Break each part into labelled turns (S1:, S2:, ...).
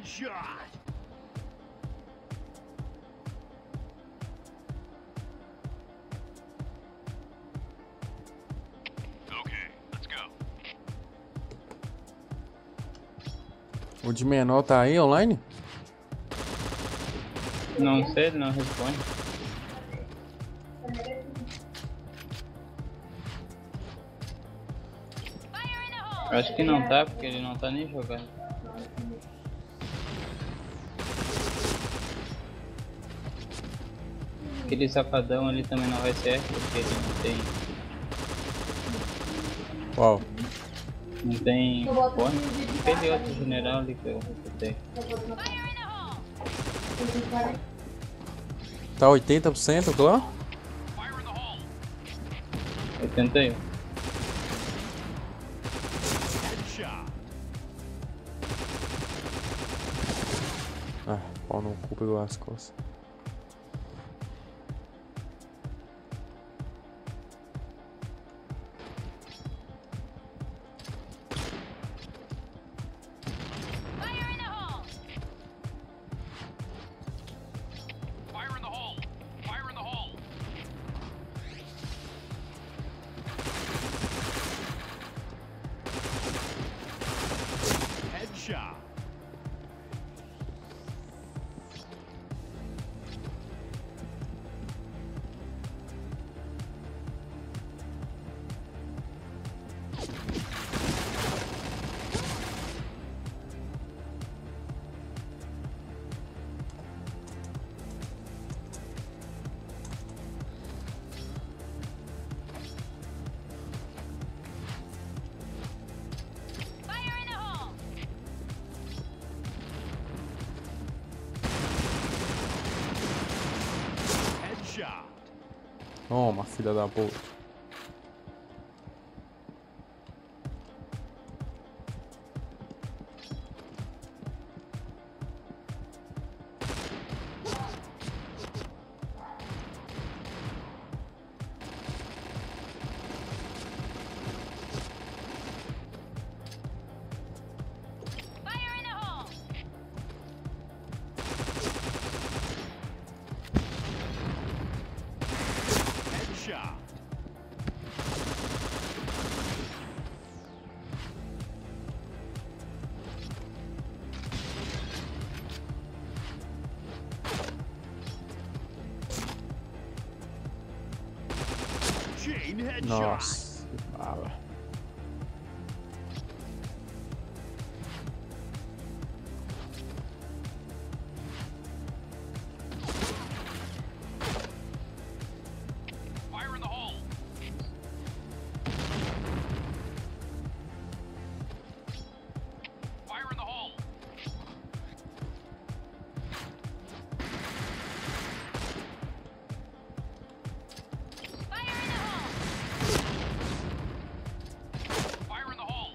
S1: Headshot. Okay, let's go.
S2: O de menor tá aí online?
S3: Não sei, ele não responde. Acho que não tá, porque ele não tá nem jogando. Aquele safadão ali também não vai ser, porque ele não tem.
S2: Qual?
S3: Não tem. Porra, aquele outro general ali que eu recrutei.
S2: Tá 80% o clã?
S3: 81.
S1: Headshot.
S2: Ah, pau no cu pegou as costas.
S1: Fire in the hole. Fire in the hole. Headshot. Headshot.
S2: Toma, filha da puta.
S1: Headshot. Chain headshot.
S2: Nossa, que bala.
S1: Fire in the hole. Fire in the hole. Fire in the hole.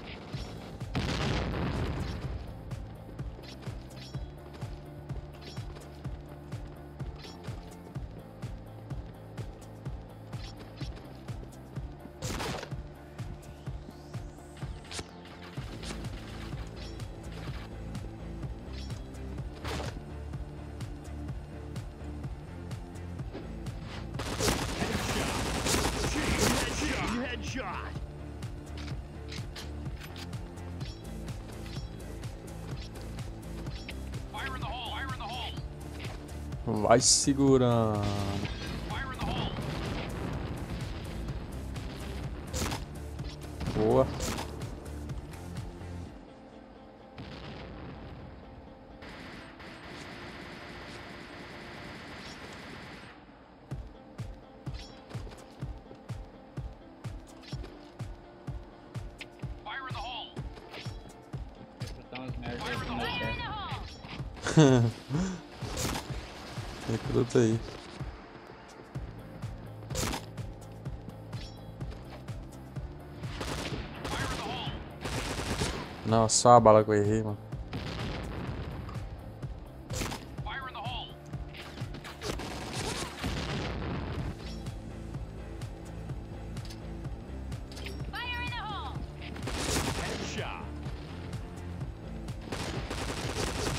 S1: Chain headshot. Fire in the hole. Fire in the hole.
S2: Vai segurando.
S1: Fire in the hole.
S2: Boa.
S1: Fire in the hole.
S3: Recrutar umas merda aí que não dá certo.
S2: Recruta aí.
S1: Fire in the hole.
S2: Nossa, só a bala que eu errei, mano.
S1: Fire in the hole. Headshot.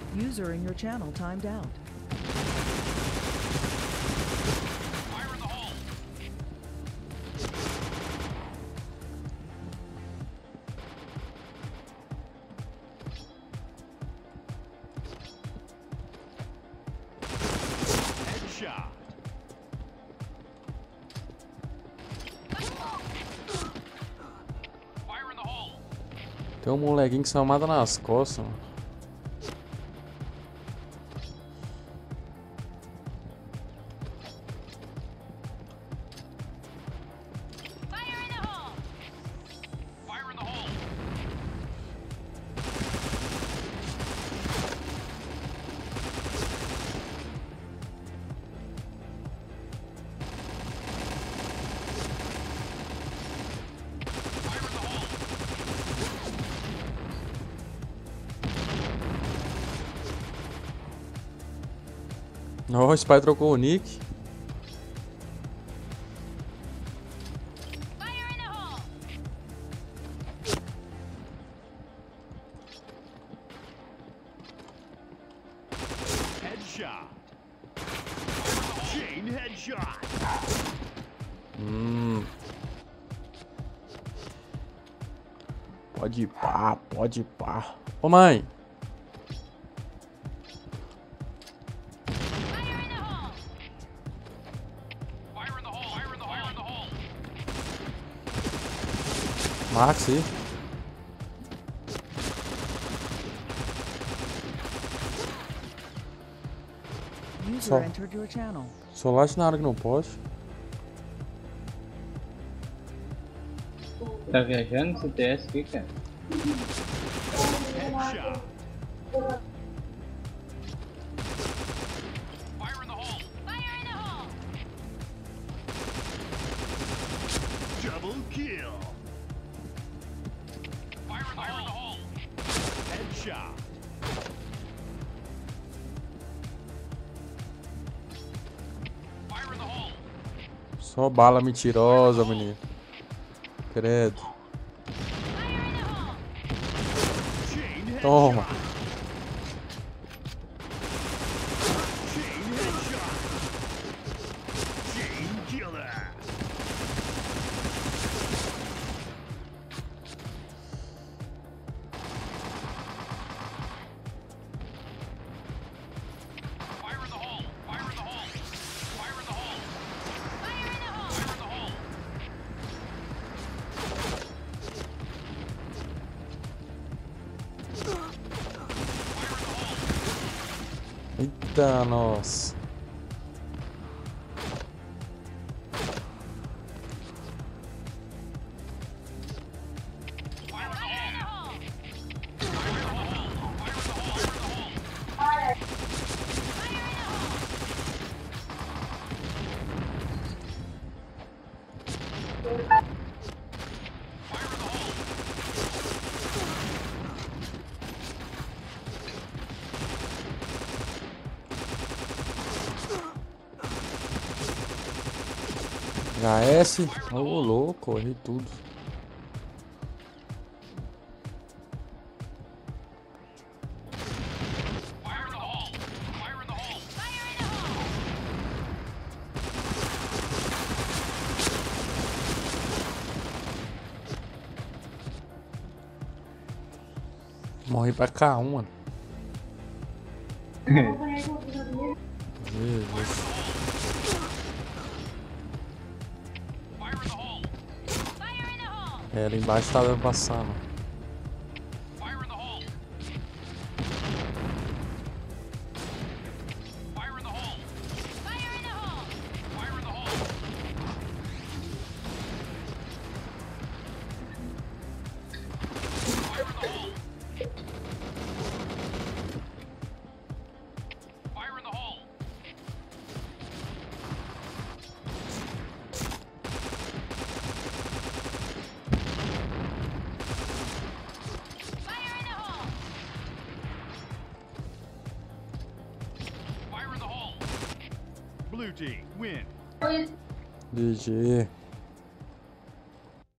S4: User in your channel timed out.
S1: Fire in the hole!
S5: Headshot.
S1: Fire in the hole!
S2: Tem um molequinho que só mata nas costas, mano.
S1: Fire in the hole! Fire in the hole! Fire in the hole!
S2: Ó, o Spy trocou o nick.
S1: Fire in the hole!
S5: Headshot. Chain headshot.
S2: Pode ir pá, pode ir pá. Ô mãe.
S1: Fire in the hole! Fire in the hole! Fire in the hole! Fire in the hole!
S2: Max aí.
S4: User
S2: So-
S4: entered your channel.
S2: Só late na hora que não pode.
S3: Tá viajando esse TS aqui, cara?
S5: Headshot.
S1: Fire in the hole! Fire in the hole!
S5: Double kill.
S1: Fire in the hole!
S5: Headshot.
S1: Fire in the hole!
S2: Só bala mentirosa, menino. Credo.
S1: Fire in the hole!
S5: Chain headshot.
S2: Toma.
S5: Chain headshot. Chain killer.
S1: Fire in the hole! Fire in the hole! Fire in the hole! Fire in the hole! Fire in the hole!
S2: Eita, nossa.
S1: Fire in the hole! Fire in the hole! Fire in the hole! Fire in the hole! Fire in the hole!
S2: HS. Ô, louco, errei tudo.
S1: Fire in the hole! Fire in the hole! Fire in the hole!
S2: Morri pra K1, mano. Jesus.
S1: Fire in the hole! Fire in the hole!
S2: É, ali embaixo tá dando passando.
S1: Fire in the hole! Fire in the hole! Fire in the hole! Fire in the hole! Fire in the hole! Fire in the hole! Fire in the hole! Fire in the hole!
S5: Blue team win.
S2: GG.